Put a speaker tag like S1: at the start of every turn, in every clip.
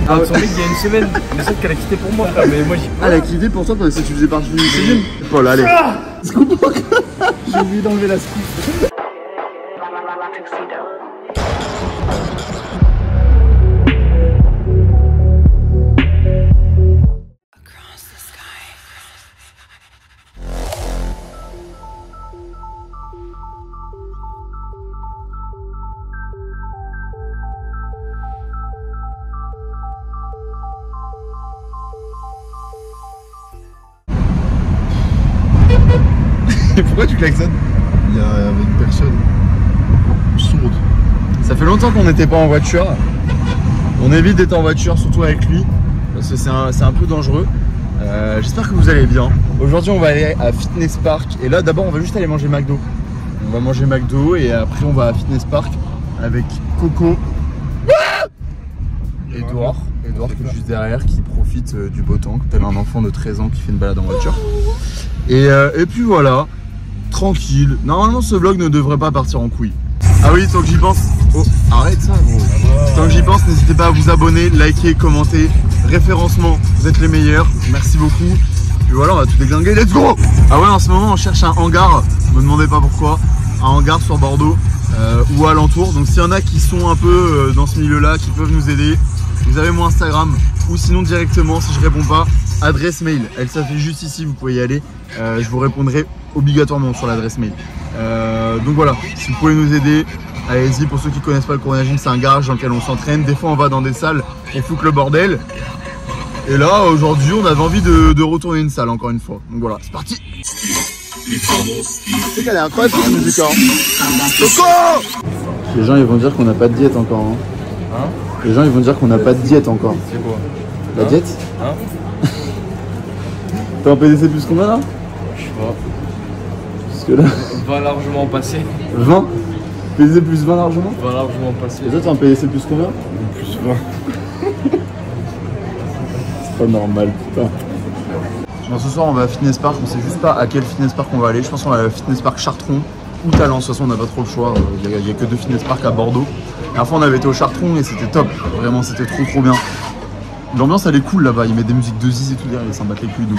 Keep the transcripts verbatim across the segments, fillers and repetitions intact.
S1: Ah, son mec il y a une semaine, mais c'est qu'elle a quitté pour moi, frère. Mais moi j'ai.
S2: Ah, elle a quitté pour toi parce que tu faisais partie d'une cellule. Paul, allez.
S1: J'ai oublié d'enlever la script.
S2: Pourquoi tu klaxonnes?
S3: Il y avait une personne sourde.
S2: Ça fait longtemps qu'on n'était pas en voiture. On évite d'être en voiture, surtout avec lui, parce que c'est un, un peu dangereux. Euh, J'espère que vous allez bien. Aujourd'hui, on va aller à Fitness Park. Et là, d'abord, on va juste aller manger McDo. On va manger McDo et après, on va à Fitness Park avec Coco. Edouard, Edouard qui est juste derrière, qui profite euh, du beau temps, tel un enfant de treize ans qui fait une balade en voiture. Et, euh, et puis voilà, tranquille. Normalement, ce vlog ne devrait pas partir en couille. Ah oui, tant que j'y pense... Oh, arrête ça, gros. Tant que j'y pense, n'hésitez pas à vous abonner, liker, commenter. Référencement, vous êtes les meilleurs. Merci beaucoup. Puis voilà, on va tout déglinguer. Let's go! Ah ouais, en ce moment, on cherche un hangar. Ne me demandez pas pourquoi. Un hangar sur Bordeaux euh, ou alentour. Donc s'il y en a qui sont un peu euh, dans ce milieu-là, qui peuvent nous aider, vous avez mon Instagram. Ou sinon directement, si je réponds pas, adresse mail. Elle s'affiche juste ici, vous pouvez y aller. Euh, je vous répondrai obligatoirement sur l'adresse mail. Euh, donc voilà, si vous pouvez nous aider, allez-y. Pour ceux qui connaissent pas le Corona Gym, c'est un garage dans lequel on s'entraîne. Des fois on va dans des salles, on fout le bordel. Et là aujourd'hui on avait envie de, de retourner une salle encore une fois. Donc voilà, c'est parti. Tu sais qu'elle est incroyable cette musique, hein. Coco! Les gens ils vont dire qu'on n'a pas de diète encore, hein. Hein? Les gens ils vont dire qu'on n'a pas de diète encore.
S1: C'est quoi?
S2: La
S1: hein?
S2: diète?
S1: Hein?
S2: T'es en P D C plus combien là?
S1: Je sais pas.
S2: Parce que là...
S1: vingt largement passé.
S2: vingt? P D C plus vingt largement?
S1: vingt largement passé.
S2: Et toi t'es en P D C plus combien?
S1: Plus vingt.
S2: C'est pas normal, putain. Bon, ce soir on va à Fitness Park, on sait juste pas à quel Fitness Park on va aller. Je pense qu'on va à Fitness Park Chartron ou Talent. De toute façon on n'a pas trop le choix, il n'y a, a que deux Fitness Park à Bordeaux. La dernière fois on avait été au Chartron et c'était top, vraiment c'était trop trop bien. L'ambiance elle est cool là-bas, ils mettent des musiques de Ziz et tout derrière, ils s'en battent les couilles donc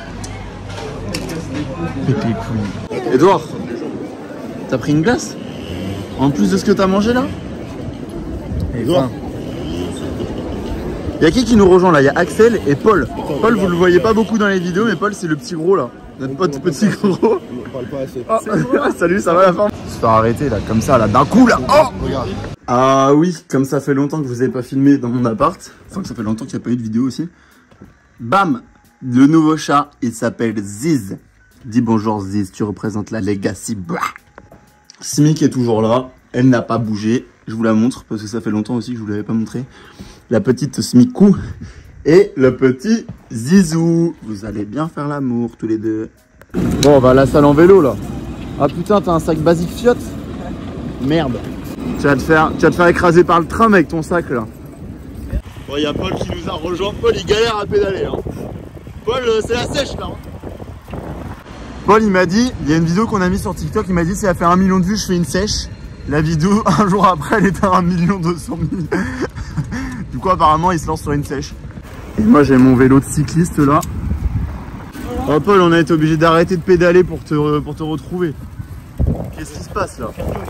S2: euh, pète les couilles. Edouard, t'as pris une glace? En plus de ce que t'as mangé là? Edouard. Il y a qui qui nous rejoint là? Il y a Axel et Paul. Paul, vous le voyez pas beaucoup dans les vidéos, mais Paul c'est le petit gros là. Notre pote petit gros.
S3: On parle pas assez.
S2: Oh. Salut, ça va la forme? Se faire arrêter là, comme ça là, d'un coup là. Oh, regarde. Ah oui, comme ça fait longtemps que vous avez pas filmé dans mon appart. Enfin que ça fait longtemps qu'il n'y a pas eu de vidéo aussi. Bam, le nouveau chat, il s'appelle Ziz. Dis bonjour Ziz, tu représentes la Legacy. Bah. Smic est toujours là, elle n'a pas bougé. Je vous la montre parce que ça fait longtemps aussi que je vous l'avais pas montré. La petite Smicou et le petit Zizou. Vous allez bien faire l'amour tous les deux. Bon, on va à la salle en vélo là. Ah putain, t'as un sac basique Fiat? Merde. Tu vas te faire, tu vas te faire écraser par le tram avec ton sac là. Bon, il y a Paul qui nous a rejoint. Paul, il galère à pédaler. Hein. Paul, euh, c'est la sèche là. Hein. Paul, il m'a dit, il y a une vidéo qu'on a mis sur TikTok, il m'a dit si elle fait un million de vues, je fais une sèche. La vidéo, un jour après, elle était à un million deux cent mille. Du coup, apparemment, il se lance sur une sèche. Et moi, j'ai mon vélo de cycliste là. Oh, Paul, on a été obligé d'arrêter de pédaler pour te, pour te retrouver. Qu'est-ce qui se passe là?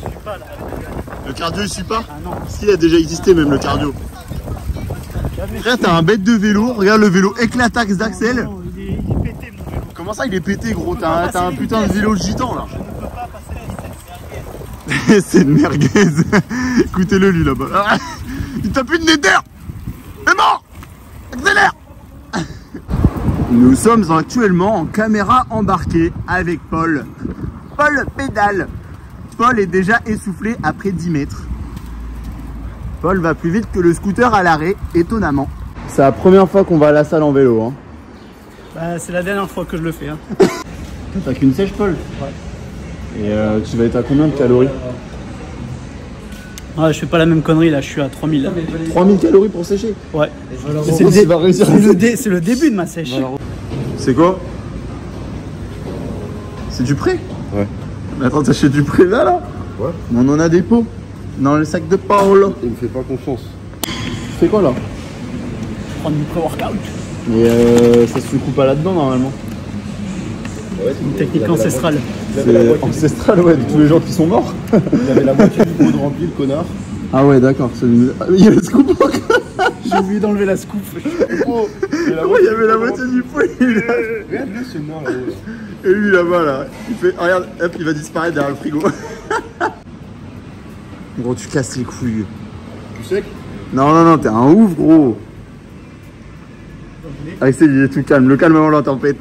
S2: Le cardio, il suit pas? Ah non. S'il a déjà existé, même le cardio. Frère, t'as un bête de vélo. Regarde le vélo éclataxe d'Axel.
S4: Non, il est, il est pété mon vélo.
S2: Comment ça, il est pété, gros? T'as un, un putain de vélo gitan là.
S4: Je ne peux pas passer la vitesse.
S2: C'est une merguez. Écoutez-le lui là-bas. Ah, il tape une nether. C'est mort. Accélère. Nous sommes actuellement en caméra embarquée avec Paul. Paul pédale. Paul est déjà essoufflé après dix mètres. Paul va plus vite que le scooter à l'arrêt, étonnamment. C'est la première fois qu'on va à la salle en vélo. Hein.
S4: Bah, c'est la dernière fois que je le fais. Hein.
S2: T'as qu'une sèche, Paul?
S4: Ouais.
S2: Et euh, tu vas être à combien de calories?
S4: Ouais, je fais pas la même connerie là, je suis à trois mille.
S2: trois mille calories pour sécher?
S4: Ouais.
S2: C'est le, dé
S4: le, dé le début de ma sèche.
S2: C'est quoi? C'est du prêt?
S3: Ouais.
S2: Mais attends, t'achètes du prêt là là?
S3: Ouais.
S2: On en a des pots dans le sac de Paul.
S3: Il me fait pas confiance.
S2: Tu fais quoi là?
S4: prendre du pré-workout.
S2: Mais euh, ça se coupe pas là-dedans normalement.
S1: Ouais,
S4: Une technique ancestrale.
S2: C'est ancestral, ouais, de tous les gens qui sont morts.
S1: Il avait la moitié du pot de rempli, le connard.
S2: Ah ouais, d'accord. Ah, il y a le scoop encore.
S4: J'ai oublié d'enlever la scoop.
S1: Oh,
S2: Il y avait la moitié du pot.
S1: regarde-le ce nain là-haut.
S2: Et lui là-bas là, il fait. Oh, regarde, hop, il va disparaître derrière le frigo. Gros, tu casses les couilles.
S1: Tu sais que
S2: Non, non, non, t'es un ouf, gros. Axel, il est tout calme. Le calme avant la tempête.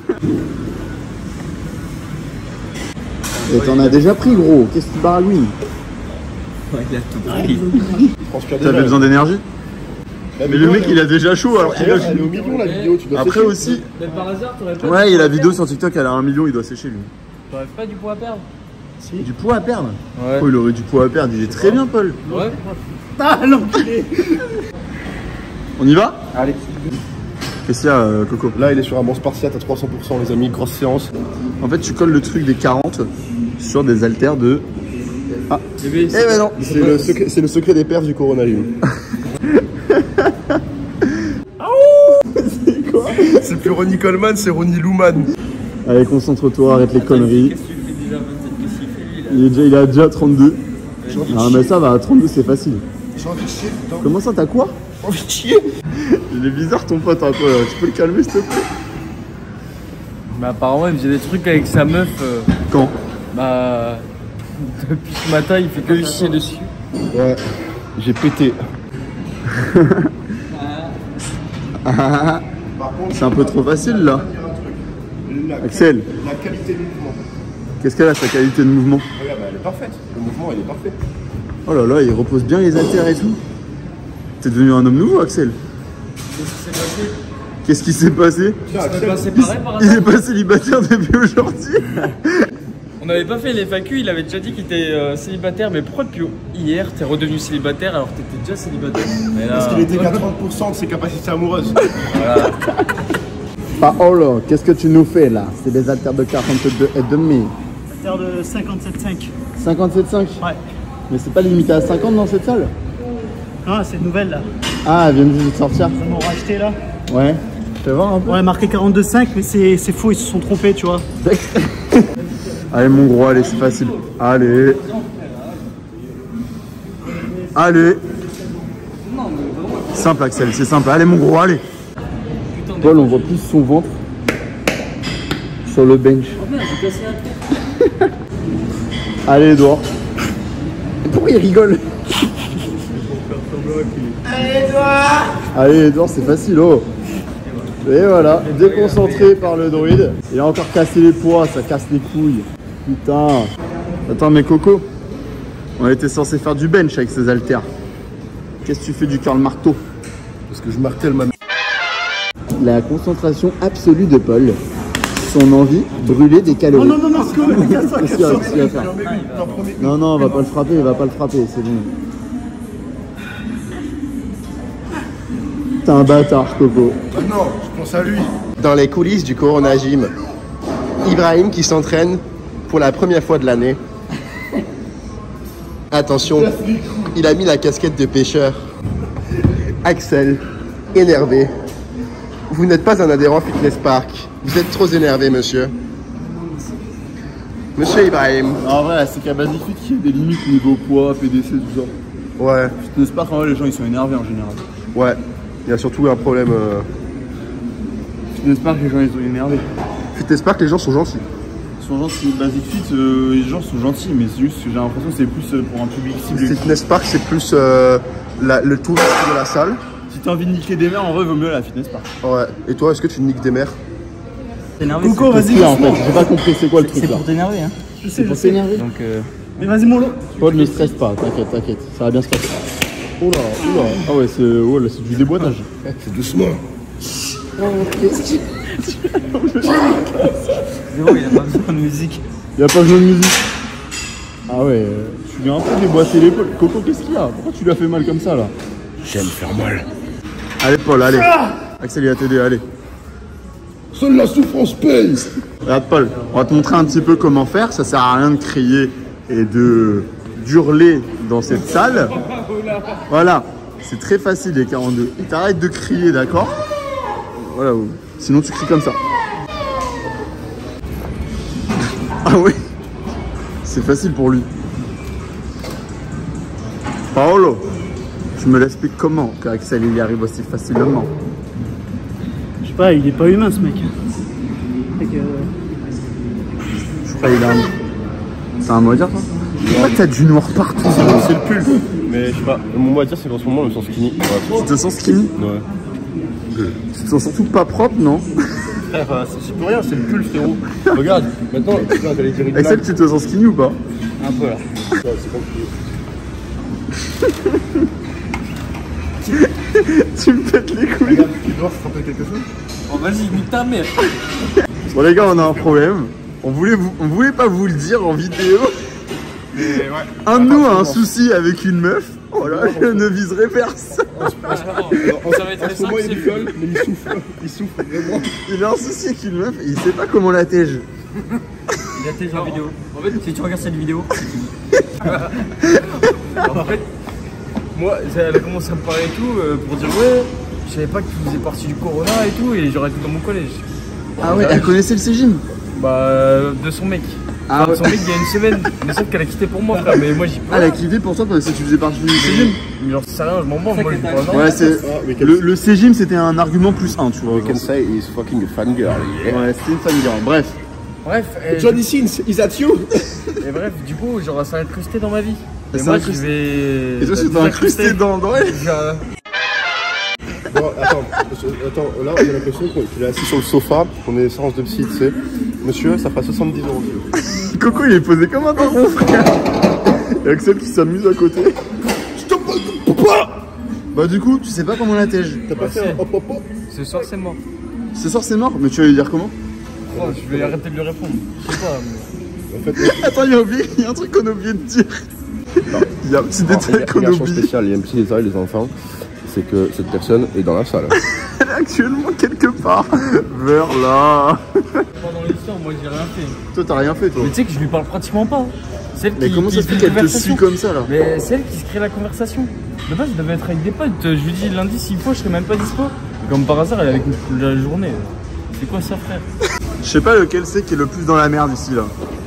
S2: Et t'en as déjà pris, gros. Qu'est-ce que tu baragouines?
S4: Ouais, il a tout pris.
S2: T'avais besoin d'énergie? Mais le mec, il a déjà chaud alors qu'il a.
S1: Elle est au million la vidéo, tu dois
S2: Après
S1: sécher.
S2: aussi.
S5: Mais par hasard, t'aurais pas.
S2: Ouais, il y a la vidéo sur TikTok, elle a un million, il doit sécher lui.
S5: T'aurais pas du poids à perdre.
S2: Du poids à perdre?
S5: Ouais.
S2: Oh, il aurait du poids à perdre, il est très bien, Paul.
S5: Ouais.
S4: Ah, l'enculé.
S2: On y va?
S1: Allez.
S2: Qu'est-ce qu'il y a, euh, Coco?
S1: Là, il est sur un bon spartiate à trois cents pour cent, les amis, grosse séance.
S2: En fait, tu colles le truc des quarante sur des haltères de. Ah,
S5: Bébé,
S2: eh ben non!
S1: C'est le, secret- c'est le secret des perfs du coronavirus.
S2: C'est quoi?
S1: C'est plus Ronnie Coleman, c'est Ronnie Luman.
S2: Allez, concentre-toi, arrête les conneries.
S5: Qu'est-ce que tu fais déjà vingt-sept? Qu'est-ce qu'il fait lui là?
S2: Il, est déjà, il a déjà trente-deux. Ah, mais ça va, à trente-deux, c'est facile.
S1: J'ai envie de chier, putain.
S2: Comment ça, t'as quoi?
S1: J'ai envie de chier.
S2: Il est bizarre ton pote un peu, là. Tu peux le calmer, s'il te plaît?
S5: Bah, apparemment, il faisait des trucs avec sa meuf. euh,
S2: Quand?
S5: Bah. Depuis ce matin, il fait que lui chier dessus.
S1: Ouais, j'ai pété.
S2: Ah,
S1: Par contre,
S2: c'est un peu trop facile, là.
S1: dire un truc. La,
S2: Axel,
S1: la qualité du mouvement.
S2: qu'est-ce qu'elle a, sa qualité de mouvement?
S1: Regarde, bah, elle est parfaite. Le mouvement, il est parfait.
S2: Oh là là, il repose bien les haltères et tout. T'es devenu un homme nouveau, Axel.
S5: Qu'est-ce qui s'est passé?
S2: Qu'est-ce qui s'est passé?
S5: On s'est pas séparés par
S2: Il
S5: hasard?
S2: est pas célibataire depuis aujourd'hui.
S5: On n'avait pas fait les F A Q, il avait déjà dit qu'il était euh, célibataire, mais pourquoi depuis hier t'es redevenu célibataire alors que t'étais déjà célibataire? Mais là,
S1: Parce qu'il était qu'à trente pour cent de ses capacités amoureuses.
S5: voilà.
S2: Paolo, qu'est-ce que tu nous fais là? C'est des haltères de quarante-deux et demi.
S4: Terre de cinquante-sept virgule cinq.
S2: cinquante-sept virgule cinq.
S4: Ouais.
S2: Mais c'est pas limité à cinquante dans cette salle?
S4: Ah, c'est nouvelle là.
S2: Ah, elle vient juste de sortir.
S4: Ils m'ont racheté là.
S2: Ouais. Fais voir un peu.
S4: Ouais, marqué quarante-deux virgule cinq, mais c'est c'est faux, ils se sont trompés, tu vois.
S2: Allez mon gros, allez, c'est facile. Allez. Allez. Simple Axel, c'est simple. Allez mon gros, allez. Paul, on voit plus son ventre sur le bench. Allez Edouard. Pourquoi il rigole? Allez Edouard. Allez Edouard, c'est facile, oh. Et voilà, déconcentré par le druide. Il a encore cassé les poids, ça casse les couilles. Putain. Attends, mais Coco, on était censé faire du bench avec ces haltères. Qu'est-ce que tu fais du curl marteau?
S1: Parce que je martèle ma.
S2: La concentration absolue de Paul. Son envie, brûler des calories.
S4: Non, non, non, non, c'est quoi?
S2: Qu'est-ce qu'il va, qu'est-ce qu'il va faire? Non, non, on va pas le frapper, il va pas le frapper, c'est bon. T'es un bâtard, Coco.
S1: Ah non, je pense à lui. Dans les coulisses du Corona Gym, Ibrahim qui s'entraîne pour la première fois de l'année. Attention, il a mis la casquette de pêcheur. Axel, énervé. Vous n'êtes pas un adhérent Fitness Park. Vous êtes trop énervé, monsieur. Monsieur Ibrahim.
S2: En vrai, c'est qu'à Basifit qu'il y a des limites niveau poids, P D C, tout ça.
S1: Ouais,
S2: Fitness Park, en vrai, les gens ils sont énervés en général.
S1: ouais. Il y a surtout un problème. euh,
S2: Fitness Park, les gens ils sont énervés.
S1: Fitness Park, les gens sont gentils.
S2: Ils sont gentils, Basic Fit, euh, les gens sont gentils, mais c'est juste que j'ai l'impression que c'est plus euh, pour un public ciblé.
S1: Fitness Park, c'est plus euh, la- le tourisme de la salle.
S2: Si t'as envie de niquer des mères, en vrai, vaut mieux aller à la Fitness Park.
S1: Ouais. Et toi, est-ce que tu niques des mères?
S4: Coco, vas-y,
S2: Là, en fait,
S4: doucement.
S2: j'ai pas compris c'est quoi le truc
S5: C'est
S2: là.
S5: pour t'énerver, hein.
S4: Je sais, je
S2: Pour
S4: sais.
S2: s'énerver.
S5: Donc, euh,
S4: Mais vas-y, mon lot.
S2: Paul, ne stresse pas, t'inquiète, t'inquiète, ça va bien se passer. Oh là, oh là. Ah ouais, c'est oh là, c'est du déboîtage.
S1: C'est doucement.
S5: c'est bon, il a pas besoin de musique.
S2: Il y a pas besoin de musique. Ah ouais, euh, tu lui as un peu déboîté l'épaule. Coco, qu'est-ce qu'il y a? Pourquoi tu lui as fait mal comme ça là?
S1: J'aime faire mal.
S2: Allez Paul, allez. Axel, il va t'aider, allez.
S1: Seule la souffrance paye.
S2: Regarde Paul, on va te montrer un petit peu comment faire. Ça sert à rien de crier et de d'hurler dans cette salle. Voilà. C'est très facile les quarante-deux. Et t'arrêtes de crier, d'accord? Voilà, sinon tu cries comme ça. Ah oui, c'est facile pour lui. Paolo, tu me l'expliques comment qu'Axel il y arrive aussi facilement?
S4: Je sais pas, il est pas humain ce mec. Mec, euh...
S2: Je crois qu'il a un... C'est un mot à dire ça? Pourquoi t'as du noir partout?
S3: C'est le pull. Mais je sais pas, mon mot à dire c'est qu'en ce moment je me sens skinny. Ouais.
S2: Tu te sens skinny?
S3: Ouais.
S2: Tu te sens surtout pas propre, non?
S3: Frère, c'est plus rien, c'est le pull frérot. Regarde, maintenant, regarde, j'allais dire une
S2: Axel,
S3: blague.
S2: tu te sens skinny ou pas?
S5: Un peu là.
S3: Ouais, c'est compliqué.
S2: Tu me pètes les couilles.
S3: Regarde, tu dois se rappeler quelque chose?
S5: Oh vas-y, nique ta mère.
S2: Bon les gars, on a un problème. On voulait, vous, on voulait pas vous le dire en vidéo.
S3: Mais ouais.
S2: Un de nous a un souci avec une meuf. Voilà, je ne viserai personne.
S5: On savait
S3: En
S5: très
S3: ce moment
S5: simple,
S3: il
S5: c'est
S3: rigole, mais il souffre. Il souffre vraiment.
S2: Il a un souci avec une meuf et il sait pas comment la tège.
S5: il a tes en vidéo. En fait, si tu regardes cette vidéo, en fait, moi, elle a commencé à me parler et tout euh, pour dire ouais, je savais pas que tu faisais partie du Corona et tout, et j'aurais été dans mon collège.
S2: Ah ouais, elle connaissait le Cégime?
S5: Bah, euh, de son mec.
S2: Ah
S5: Enfin,
S2: ouais.
S5: son mec il y a une semaine, mais sauf qu'elle a quitté pour moi, frère. Mais moi j'y peux.
S2: Ah, elle a quitté pour toi parce que tu faisais partie du Cégime?
S5: Mais genre, c'est rien, je m'en branle. Moi, je dis pas non.
S2: Ouais, c'est. Le, le Cégime c'était un argument plus un, tu vois.
S3: We can say he's fucking a fan girl.
S2: Ouais, c'était une fan girl. Bref.
S5: Bref, et,
S3: Johnny Sins, is that you?
S5: et bref, du coup, genre, ça va être incrusté dans ma vie.
S2: Et
S5: Et
S2: ça
S5: moi,
S2: va
S5: je
S2: incrusté-
S5: vais.
S2: Et toi, tu t'es incrusté dans, dans elle?
S5: Genre,
S3: Bon, attends, attends, là on a l'impression qu'il est assis sur le sofa, qu'on est séance de psy, tu sais. Monsieur, ça fera soixante-dix euros.
S2: Coco il est posé comme un daron, frère. Et Axel qui s'amuse à côté.
S3: Stop, pas.
S2: Bah du coup, tu sais pas comment la tège.
S3: T'as pas fait un hop hop hop?
S5: ce soir, c'est mort.
S2: Ce soir c'est mort, mais tu vas lui dire comment?
S5: Oh, je vais arrêter de lui répondre. Je sais pas, mais.
S3: En fait,
S2: Attends, il y a oublié, il y a un truc qu'on a oublié de dire. Il y a un petit détail qu'on a
S3: relation
S2: oublié.
S3: spéciale, il y a un petit détail les enfants, c'est que cette personne est dans la salle.
S2: Elle est actuellement quelque part vers là.
S5: Pendant l'histoire, moi, j'ai rien fait.
S2: Toi, t'as rien fait, toi.
S5: Mais tu sais que je lui parle pratiquement pas. Celle
S2: Mais
S5: qui,
S2: comment
S5: qui
S2: ça se fait
S5: fait
S2: qu'elle
S5: une
S2: te
S5: conversation.
S2: suit comme ça là?
S5: Mais c'est elle qui se crée la conversation. De base, je devais être avec des potes. Je lui dis lundi, s'il faut, je serai même pas dispo. Et comme par hasard, elle est avec nous la journée. C'est quoi ça, frère?
S2: Je sais pas lequel c'est qui est le plus dans la merde ici là.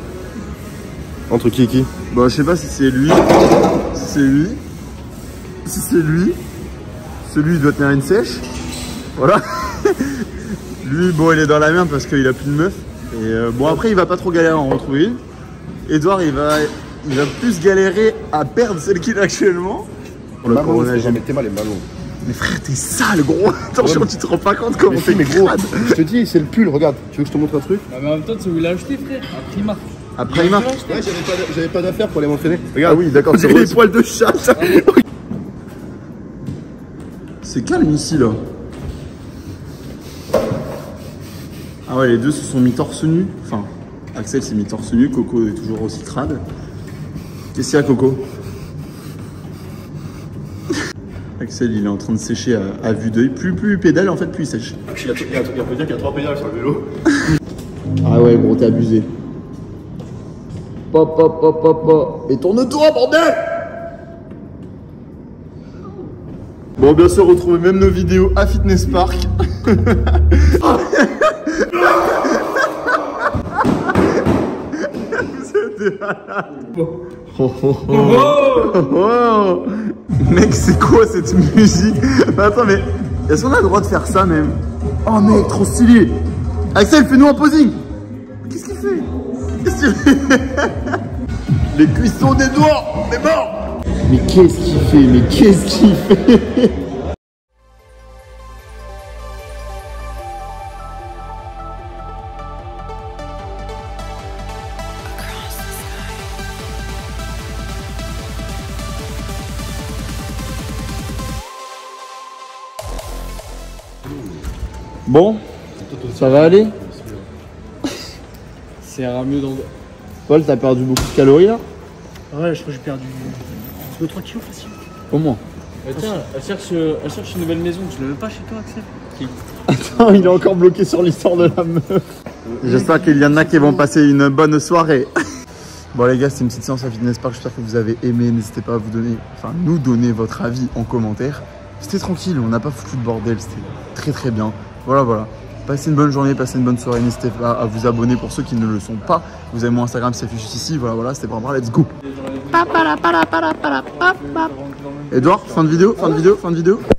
S3: Entre qui et qui?
S2: Bah, je sais pas si c'est lui, si c'est lui, si c'est lui. Celui il doit tenir une sèche. Voilà. Lui, bon, il est dans la merde parce qu'il a plus de meuf. Et euh, bon, après, il va pas trop galérer à en retrouver une. Edouard, il va, il va plus galérer à perdre celle qu'il a actuellement. Pour le corona, j'ai-
S3: Mettez mal les ballons.
S2: Mais frère, t'es sale, gros. Attention,
S3: Ouais, mais-
S2: tu te rends pas compte comment
S3: Mais
S2: t'es
S3: si, mais gros,
S2: crade.
S3: je te dis, c'est le pull, regarde. Tu veux que je te montre un truc?
S5: Ah, mais en même temps, tu sais où il a acheté, frère? À Primark.
S2: Après, il marche.
S3: Ouais, j'avais pas, d'a- j'avais pas d'affaires pour aller m'entraîner.
S2: Ah
S3: Regarde.
S2: oui, d'accord, c'est les poils de chat. C'est calme ici, là. Ah ouais, les deux se sont mis torse nu. Enfin, Axel s'est mis torse nu, Coco est toujours aussi crade. Qu'est-ce qu'il y a, Coco? Axel, il est en train de sécher à, à vue d'œil. Plus, plus il pédale, en fait, plus il sèche.
S3: Il y a, il y a, il y a, il y a trois pédales sur le vélo.
S2: Ah ouais, gros, t'es abusé. Pop, pop, pop, pop, pop. Et tourne-toi, bordel! Bon, bien sûr, retrouvez même nos vidéos à Fitness Park. C'était malade. Oh, oh, oh. Oh. Mec, c'est quoi cette musique? Mais attends, mais est-ce qu'on a le droit de faire ça même? Oh mec, trop stylé. Axel, fais-nous un posing. Qu'est-ce qu'il fait? Qu'est-ce qu'il fait? Les cuissons des doigts, on est mort. Mais qu'est-ce qu'il fait? Mais qu'est-ce qu'il fait? Bon, ça va aller?
S5: C'est un mieux dans.
S2: Paul, t'as perdu beaucoup de calories là?
S4: Ouais, je crois que j'ai perdu deux trois kilos facile.
S2: Comment?
S5: Mais tiens, elle cherche, elle cherche une nouvelle maison. Tu ne veux pas chez toi, Axel? Qui?
S2: Attends, il est encore bloqué sur l'histoire de la meuf. J'espère qu'il y en a qui vont passer une bonne soirée. Bon les gars, c'était une petite séance à Fitness Park, j'espère que vous avez aimé. N'hésitez pas à vous donner, enfin nous donner votre avis en commentaire. C'était tranquille, on n'a pas foutu de bordel, c'était très très bien. Voilà, voilà. Passez une bonne journée, passez une bonne soirée. N'hésitez pas à vous abonner pour ceux qui ne le sont pas. Vous avez mon Instagram qui s'affiche juste ici. Voilà, voilà, c'était Barbara, let's go. Edouard, fin de vidéo, fin de vidéo, fin de vidéo.